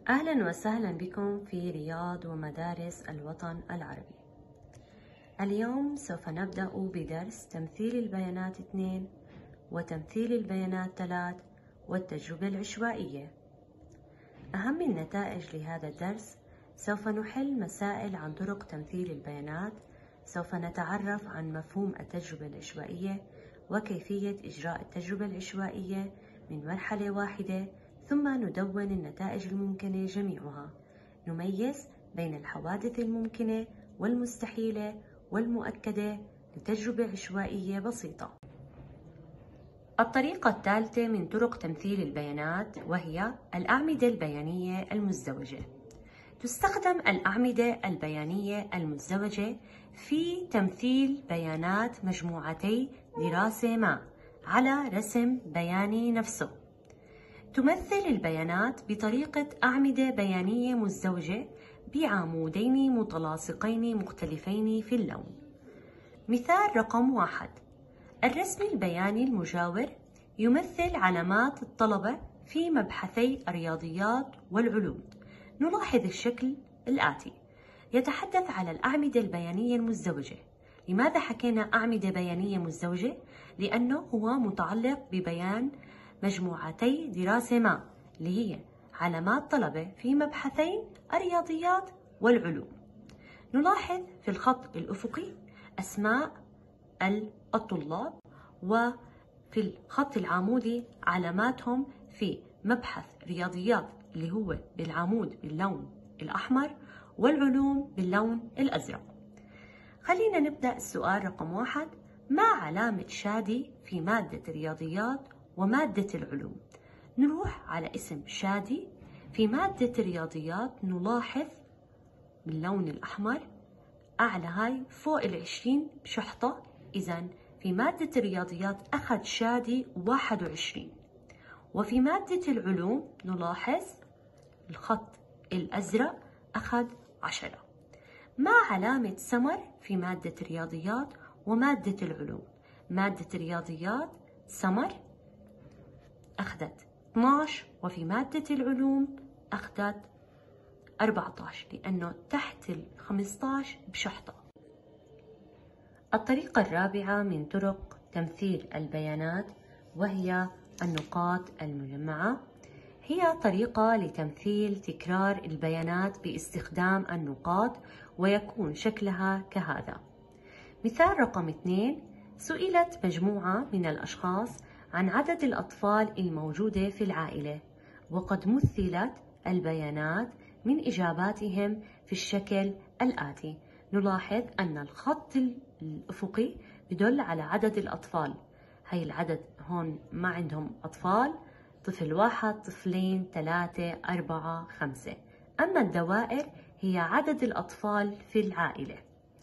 أهلا وسهلا بكم في رياض ومدارس الوطن العربي. اليوم سوف نبدأ بدرس تمثيل البيانات 2 وتمثيل البيانات 3 والتجربة العشوائية. أهم النتائج لهذا الدرس: سوف نحل مسائل عن طرق تمثيل البيانات، سوف نتعرف عن مفهوم التجربة العشوائية وكيفية إجراء التجربة العشوائية من مرحلة واحدة، ثم ندون النتائج الممكنة جميعها، نميز بين الحوادث الممكنة والمستحيلة والمؤكدة لتجربة عشوائية بسيطة. الطريقة الثالثة من طرق تمثيل البيانات وهي الأعمدة البيانية المزدوجة. تستخدم الأعمدة البيانية المزدوجة في تمثيل بيانات مجموعتي دراسة ما على رسم بياني نفسه. تمثل البيانات بطريقة أعمدة بيانية مزدوجة بعمودين متلاصقين مختلفين في اللون. مثال رقم 1: الرسم البياني المجاور يمثل علامات الطلبة في مبحثي الرياضيات والعلوم. نلاحظ الشكل الآتي: يتحدث على الأعمدة البيانية المزدوجة. لماذا حكينا أعمدة بيانية مزدوجة؟ لأنه هو متعلق ببيان مجموعتي دراسة ما، اللي هي علامات طلبة في مبحثين الرياضيات والعلوم. نلاحظ في الخط الأفقي أسماء الطلاب، وفي الخط العمودي علاماتهم في مبحث رياضيات اللي هو بالعمود باللون الأحمر والعلوم باللون الأزرق. خلينا نبدأ السؤال رقم 1: ما علامة شادي في مادة الرياضيات ومادة العلوم؟ نروح على اسم شادي. في مادة الرياضيات نلاحظ باللون الأحمر أعلى هاي فوق 20 بشحطة، إذن في مادة الرياضيات أخذ شادي 21، وفي مادة العلوم نلاحظ الخط الأزرق أخذ 10. ما علامة سمر في مادة الرياضيات ومادة العلوم؟ مادة الرياضيات سمر أخذت 12، وفي مادة العلوم أخذت 14 لأنه تحت 15 بشحطة. الطريقة الرابعة من طرق تمثيل البيانات وهي النقاط المجمعة. هي طريقة لتمثيل تكرار البيانات باستخدام النقاط، ويكون شكلها كهذا. مثال رقم 2: سئلت مجموعة من الأشخاص عن عدد الأطفال الموجودة في العائلة، وقد مثلت البيانات من إجاباتهم في الشكل الآتي. نلاحظ أن الخط الأفقي يدل على عدد الأطفال، هي العدد هون ما عندهم أطفال، طفل واحد، طفلين، 3، 4، 5. أما الدوائر هي عدد الأطفال في العائلة.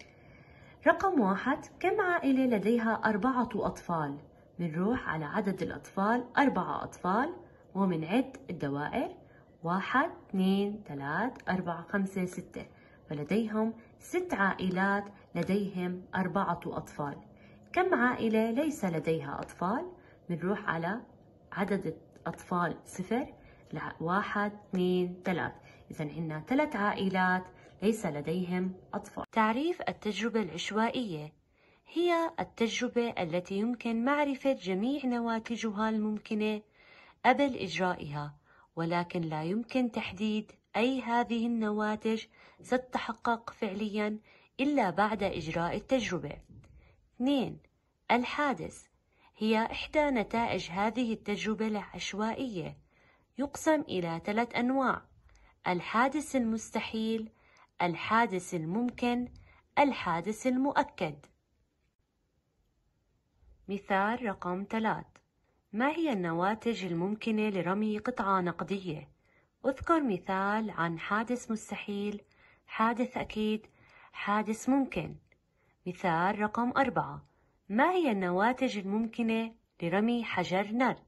رقم 1: كم عائلة لديها 4 أطفال؟ منروح على عدد الأطفال 4 أطفال ومنعد الدوائر 1، 2، 3، 4، 5، 6، فلديهم 6 عائلات لديهم 4 أطفال. كم عائلة ليس لديها أطفال؟ منروح على عدد الأطفال 0، 1، 2، 3، إذن عندنا 3 عائلات ليس لديهم أطفال. تعريف التجربة العشوائية: هي التجربة التي يمكن معرفة جميع نواتجها الممكنة قبل إجرائها، ولكن لا يمكن تحديد أي هذه النواتج ستتحقق فعليا إلا بعد إجراء التجربة. 2. الحادث: هي إحدى نتائج هذه التجربة العشوائية. يقسم إلى 3 أنواع: الحادث المستحيل، الحادث الممكن، الحادث المؤكد. مثال رقم 3: ما هي النواتج الممكنة لرمي قطعة نقدية؟ اذكر مثال عن حادث مستحيل، حادث أكيد، حادث ممكن. مثال رقم 4: ما هي النواتج الممكنة لرمي حجر نرد؟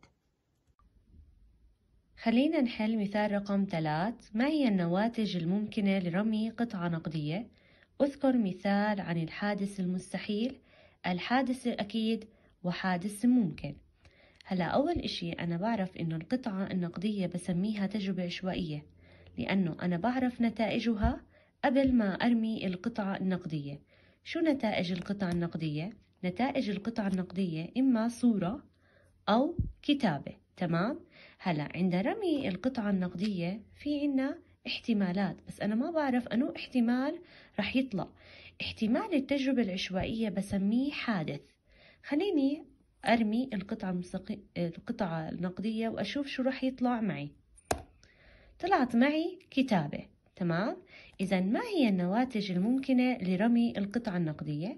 خلينا نحل مثال رقم 3. ما هي النواتج الممكنة لرمي قطعة نقدية؟ اذكر مثال عن الحادث المستحيل، الحادث الأكيد، وحادث ممكن. هلا أول إشي أنا بعرف إنه القطعة النقدية بسميها تجربة عشوائية. لأنه أنا بعرف نتائجها قبل ما أرمي القطعة النقدية. شو نتائج القطعة النقدية؟ نتائج القطعة النقدية إما صورة أو كتابة. تمام؟ هلا عند رمي القطعة النقدية في عنا احتمالات، بس أنا ما بعرف أنو احتمال رح يطلع. احتمال التجربة العشوائية بسميه حادث. خليني أرمي القطعة النقدية وأشوف شو رح يطلع معي. طلعت معي كتابة. تمام؟ إذا ما هي النواتج الممكنة لرمي القطعة النقدية؟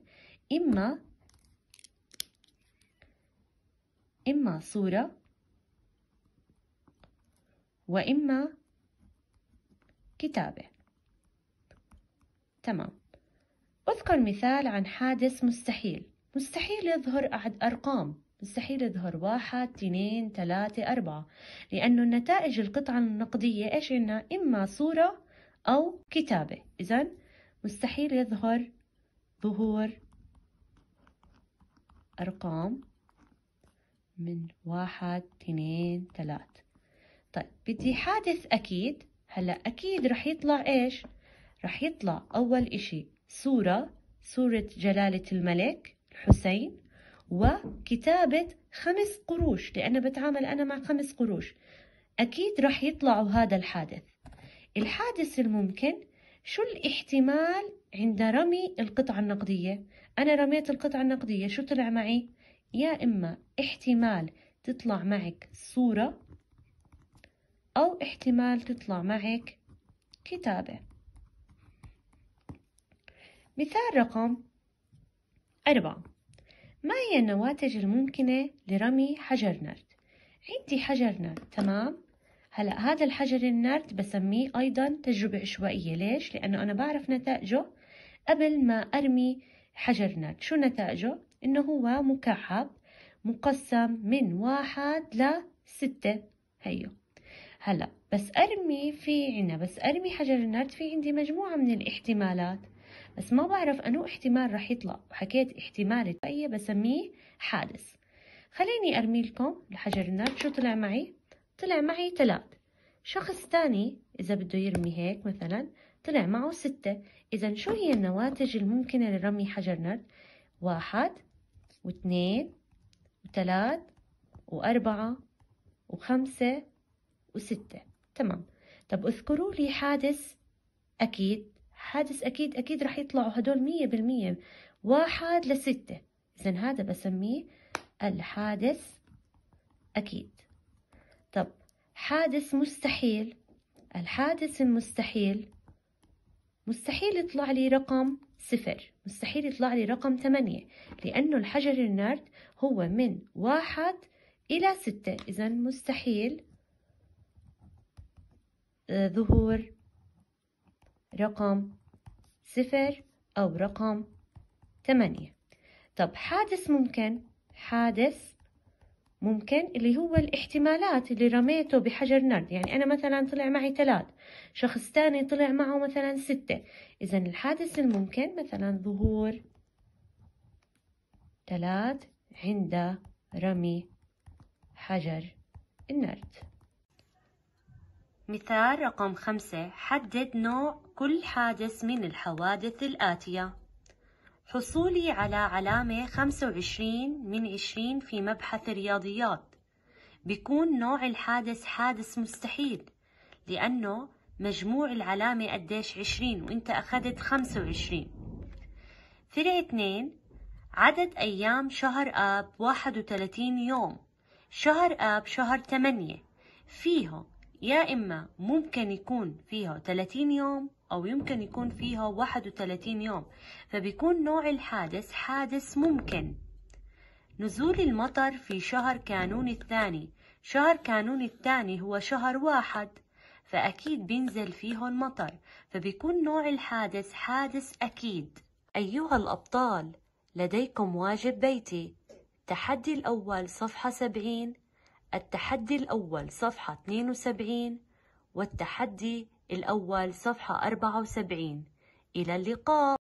إما صورة وإما كتابة. تمام. أذكر مثال عن حادث مستحيل. مستحيل يظهر أرقام، مستحيل يظهر 1 2 3 4، لأنه النتائج القطعة النقدية إيش عنا؟ إما صورة أو كتابة. إذن مستحيل يظهر ظهور أرقام من 1 2 3. طيب بدي حادث أكيد. هلأ أكيد رح يطلع إيش؟ رح يطلع أول إشي صورة جلالة الملك الحسين، وكتابة 5 قروش، لأن بتعامل أنا مع 5 قروش. أكيد رح يطلعوا هذا الحادث. الحادث الممكن، شو الاحتمال عند رمي القطعة النقدية؟ أنا رميت القطعة النقدية، شو طلع معي؟ يا إما احتمال تطلع معك صورة أو احتمال تطلع معك كتابة. مثال رقم 4. ما هي النواتج الممكنة لرمي حجر نرد؟ عندي حجر نرد. تمام؟ هلأ هذا الحجر النرد بسميه أيضا تجربة عشوائية. ليش؟ لأنه أنا بعرف نتائجه قبل ما أرمي حجر نرد. شو نتائجه؟ إنه هو مكعب مقسم من 1 ل6. هيو. هلأ بس أرمي حجر النرد، في عندي مجموعة من الاحتمالات، بس ما بعرف أنو احتمال رح يطلع. وحكيت احتمال الطيب بسميه حادث. خليني أرمي لكم الحجر النرد. شو طلع معي؟ طلع معي 3. شخص تاني إذا بده يرمي هيك مثلا طلع معه 6. إذا شو هي النواتج الممكنة لرمي حجر نرد؟ 1 و2 و3 و4 و5 و6. تمام. طب اذكروا لي حادث أكيد. حادث أكيد رح يطلعوا هدول 100%، 1 ل6. إذن هذا بسميه الحادث أكيد. طب حادث مستحيل. الحادث المستحيل مستحيل يطلع لي رقم 0، مستحيل يطلع لي رقم 8، لأنه الحجر النرد هو من 1 إلى 6. إذن مستحيل ظهور رقم 0 أو رقم 8. طب حادث ممكن اللي هو الاحتمالات اللي رميته بحجر نرد. يعني أنا مثلا طلع معي 3، شخص تاني طلع معه مثلا 6. إذا الحادث الممكن مثلا ظهور 3 عند رمي حجر النرد. مثال رقم 5. حدد نوع كل حادث من الحوادث الآتية. حصولي على علامة 25 من 20 في مبحث الرياضيات، بيكون نوع الحادث حادث مستحيل، لأنه مجموع العلامة قديش 20 وإنت أخذت 25. فرق 2. عدد أيام شهر آب 31 يوم. شهر آب شهر 8 فيه يا إما ممكن يكون فيه 30 يوم أو يمكن يكون فيه 31 يوم، فبيكون نوع الحادث حادث ممكن. نزول المطر في شهر كانون الثاني. شهر كانون الثاني هو شهر 1، فأكيد بينزل فيه المطر، فبيكون نوع الحادث حادث أكيد. أيها الأبطال، لديكم واجب بيتي. التحدي الأول صفحة 70، التحدي الأول صفحة 72، والتحدي الأول صفحة 74. إلى اللقاء.